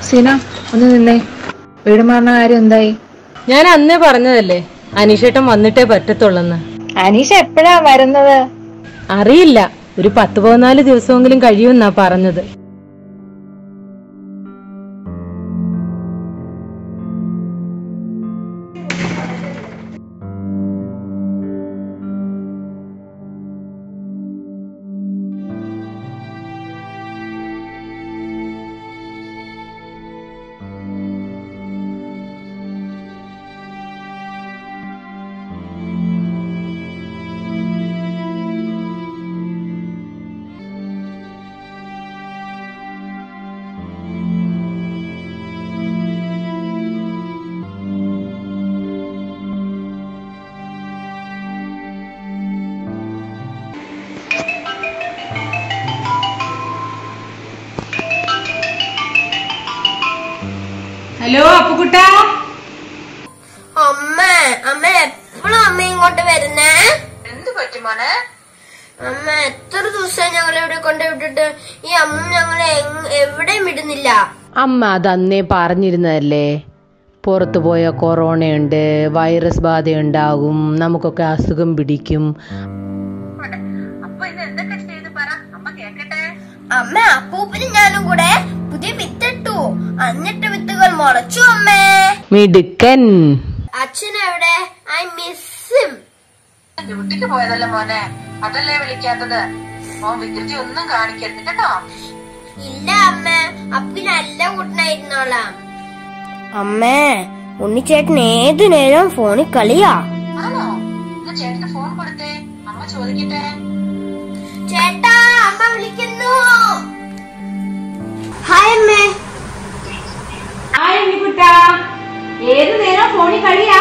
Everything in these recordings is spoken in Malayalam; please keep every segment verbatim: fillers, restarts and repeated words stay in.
സീന ഒന്ന് നിന്നേ. വീട് മാറുന്ന കാര്യം എന്തായി? ഞാൻ അന്നേ പറഞ്ഞതല്ലേ അനീഷേട്ടൻ വന്നിട്ടേ പറ്റത്തുള്ളെന്ന്. അനീഷ എപ്പോഴാ വരുന്നത്? അറിയില്ല, ഒരു പത്ത് പതിനാല് ദിവസമെങ്കിലും കഴിയുമെന്നാ പറഞ്ഞത്. ഹലോ അപ്പുകുട്ടാ. അമ്മ അമ്മ എപ്പോഴും അമ്മ ഇങ്ങോട്ട് വരുന്നേ? എന്ത് പറ്റി മോനെ? അമ്മ എത്ര ദിവസം ഞങ്ങളെ ഇവിടെ കൊണ്ട് വിട്ടിട്ട് ഈ അമ്മ ഞങ്ങളെ എവിടെയും വിടുന്നില്ല. അമ്മ അത് അന്നേ പറഞ്ഞിരുന്നതല്ലേ, പുറത്തു പോയ കൊറോണയുണ്ട്, വൈറസ് ബാധയുണ്ടാകും, നമുക്കൊക്കെ അസുഖം പിടിക്കും. അപ്പൊ ഇത് എന്തൊക്കെ ചെയ്ത് പറ, അമ്മ കേക്കട്ടെ. അമ്മ അപ്പൂപ്പനും ഞാനും കൂടെ പുതിയ വിത്തിട്ടു. എന്നിട്ട് വിത്തുകൾ മുളച്ചു അമ്മേ. മിടുക്കൻ. അച്ഛൻ എവിടെ? I miss him. ഡ്യൂട്ടിക്ക് പോയതല്ലേ മോനെ, അതല്ലേ വിളിക്കാത്തത്. മോൻ വികൃതി ഒന്നും കാണിക്കരുത് കേട്ടോ. ഇല്ല അമ്മ, അപ്പു നല്ല കൂട്ടനായിരുന്നോളാം. അമ്മേ ഉണ്ണിച്ചേട്ടൻ ഏതു നേരം ഫോണിൽ കളിയാ. ആണോ? എന്നാ ചേട്ടന് ഫോൺ കൊടുത്തേ, അമ്മ ചോദിക്കട്ടെ. ചേട്ടാ അമ്മ വിളിക്കുന്നു. ഹായ് അമ്മേ. ഹായ് ഉണ്ണിക്കുട്ടാ, ഏതു നേരം ഫോണിൽ കളിയാ?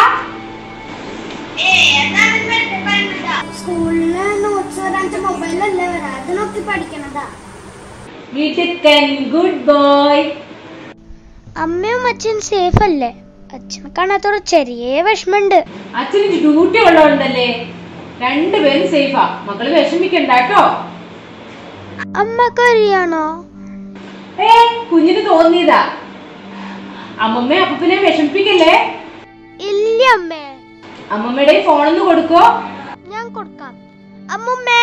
സ്കൂളില് നോട്ട്സ് വരാത്ത മൊബൈലല്ലേ വരാ, അത് നോക്കി പഠിക്കണതാ. മിടുക്കൻ, ഗുഡ് ബോയ്. അമ്മയും അച്ഛൻ സേഫ് അല്ലേ? അച്ഛനെ കാണാത്തോടെ ചെറിയ വിഷമുണ്ട്. അച്ഛന് ഡ്യൂട്ടി ഉള്ളതുകൊണ്ടല്ലേ, രണ്ടുപേരും സേഫാ. മക്കള് വിഷമിക്കണ്ട കേട്ടോ. അമ്മക്ക് അറിയാണോ? ഏ കുഞ്ഞിന് തോന്നിയതാ. അമ്മമ്മ അപ്പനെ വിഷമിപ്പിക്കല്ലേ. ഇല്ല അമ്മേ. അമ്മമ്മയുടെ ഫോണൊന്ന് കൊടുക്കോ? ഞാൻ കൊടുക്കാം. അമ്മുമ്മേ.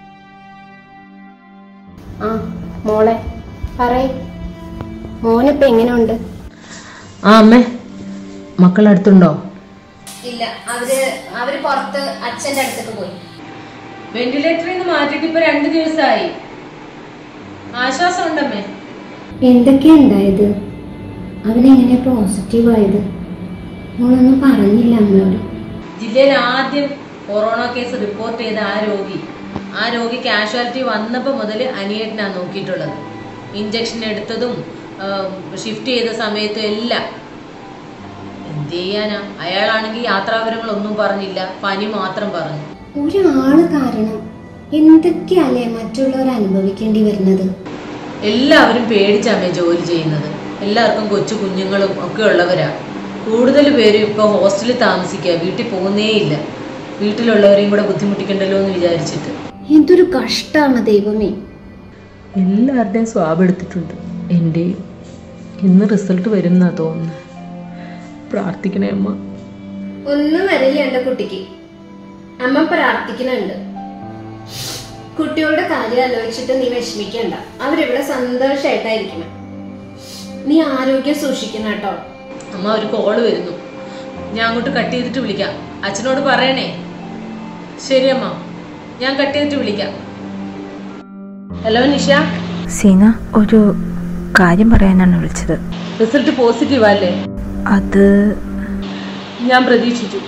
ആ മോളെ പറയ്, മോനിപ്പോ എങ്ങനെയുണ്ട്? ആ അമ്മേ, മക്കളടുത്തുണ്ടോ? ഇല്ല, അവര് അവര് പുറത്ത് അച്ഛന്റെ അടുത്തേക്ക് പോയി. വെന്റിലേറ്ററിൽ നിന്ന് മാറ്റിട്ട് ഇപ്പൊ രണ്ടു ദിവസമായി. ആശ്വാസം ഉണ്ടമ്മേ. എന്തൊക്കെയാ ഉണ്ടായത്? അവനെങ്ങനെ പോസിറ്റീവ് ആയത്? മോളൊന്നും പറഞ്ഞില്ല അമ്മയോട്. ജില്ലയിൽ ആദ്യം കൊറോണ കേസ് റിപ്പോർട്ട് ചെയ്ത ആ രോഗി ആ രോഗി കാഷ്വാലിറ്റി വന്നപ്പോൾ മുതൽ അനിയേട്ടനാണ് നോക്കിയിട്ടുള്ളത്. ഇഞ്ചക്ഷൻ എടുത്തതും ഷിഫ്റ്റ് ചെയ്ത സമയത്തും എല്ലാം. എന്ത് ചെയ്യാനാ, അയാളാണെങ്കിൽ യാത്രാവിവരങ്ങളൊന്നും പറഞ്ഞില്ല, പനി മാത്രം പറഞ്ഞു. ഒരാള് കാരണം എന്തൊക്കെയല്ലേ മറ്റുള്ളവർ അനുഭവിക്കേണ്ടി വരുന്നത്. എല്ലാവരും പേടിച്ചമ്മേ ജോലി ചെയ്യുന്നത്. എല്ലാവർക്കും കൊച്ചു കുഞ്ഞുങ്ങളും ഒക്കെ ഉള്ളവരാ. കൂടുതൽ പേരും ഇപ്പൊ ഹോസ്റ്റലിൽ താമസിക്കുക, വീട്ടിൽ പോകുന്നേ ഇല്ല. വീട്ടിലുള്ളവരെയും കൂടെ ബുദ്ധിമുട്ടിക്കണ്ടല്ലോ എന്ന് വിചാരിച്ചിട്ട്. എന്തൊരു കഷ്ടാണ് ദൈവമേ. എല്ലാവരുടെയും സ്വാബ് എടുത്തിട്ടുണ്ട്, എന്റെയും. ഇന്ന് റിസൾട്ട് വരും എന്നാ തോന്നുന്നു. പ്രാർത്ഥിക്കണേ അമ്മ. ഒന്നും വരില്ല എന്റെ കുട്ടിക്ക്. അമ്മ പ്രാർത്ഥിക്കുന്നുണ്ട്. കുട്ടികളുടെ കാര്യം ആലോചിച്ചിട്ട് നീ വിഷമിക്കണ്ട. അവരിവിടെ സന്തോഷായിട്ടായിരിക്കണം. നീ ആരോഗ്യം സൂക്ഷിക്കണം കേട്ടോ. അമ്മ ഒരു കോള് വരുന്നു, ഞാൻ അങ്ങോട്ട് കട്ട് ചെയ്തിട്ട് വിളിക്കാം. അച്ഛനോട് പറയണേ. ശരി അമ്മ, ഞാൻ കട്ട് ചെയ്തിട്ട് വിളിക്കാം. ഹലോ നിഷ. സീന, ഒരു കാര്യം പറയാനാണ് വിളിച്ചത്. റിസൾട്ട് പോസിറ്റീവ് അല്ലേ? അത് ഞാൻ പ്രതീക്ഷിച്ചു.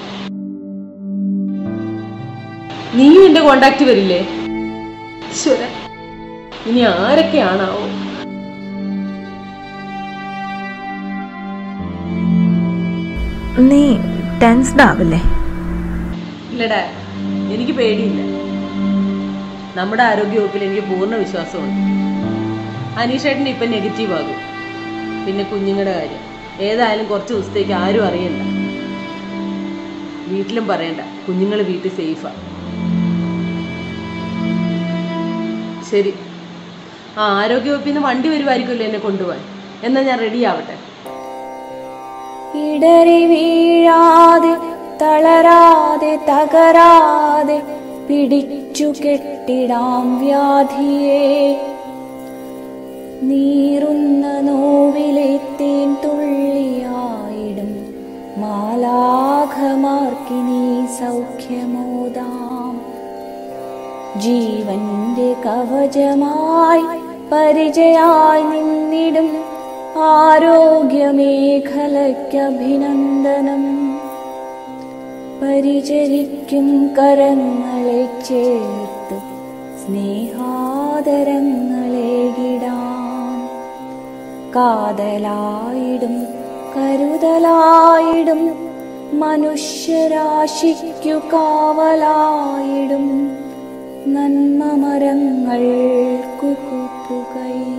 നീയും എന്റെ കോണ്ടാക്ട് വരില്ലേ? ഇനി ആരൊക്കെയാണാവോ? നീ ടെൻസ്ഡ് ആവില്ലേ? ഇല്ലടാ, എനിക്ക് പേടിയില്ല. നമ്മുടെ ആരോഗ്യ വകുപ്പിൽ എനിക്ക് പൂർണ്ണ വിശ്വാസമുണ്ട്. അനീഷേട്ടന് ഇപ്പൊ നെഗറ്റീവ് ആകും. പിന്നെ കുഞ്ഞുങ്ങളുടെ കാര്യം ഏതായാലും കുറച്ച് ദിവസത്തേക്ക് ആരും അറിയണ്ട, വീട്ടിലും പറയണ്ട. കുഞ്ഞുങ്ങൾ വീട്ടിൽ സേഫാ. ശരി. ആ ആരോഗ്യ വകുപ്പിൽ നിന്ന് വണ്ടി വരുമായിരിക്കുമല്ലോ എന്നെ കൊണ്ടുപോകാൻ. എന്നാ ഞാൻ റെഡി ആവട്ടെ. ഇടറി വീഴാതെ തളരാതെ തകരാതെ പിടിച്ചു കെട്ടിടാം വ്യാധിയെ. നീറുന്ന നോവിലെ തേൻ തുള്ളിയായിടും മാലാഖമാർക്കിനി സൗഖ്യമോദാം. ജീവന്റെ കവചമായി പരിചയായി നിന്നിടും ആരോഗ്യമേഖലയ്ക്കഭിനന്ദനം. പരിചരിക്കും കരങ്ങളെ ചേർത്ത് സ്നേഹാദരങ്ങളേകിടാം. കാതലായിടും കരുതലായിടും മനുഷ്യരാശിക്കു കാവലായിടും നന്മ മരങ്ങൾ കുകുപ്പുകൈ.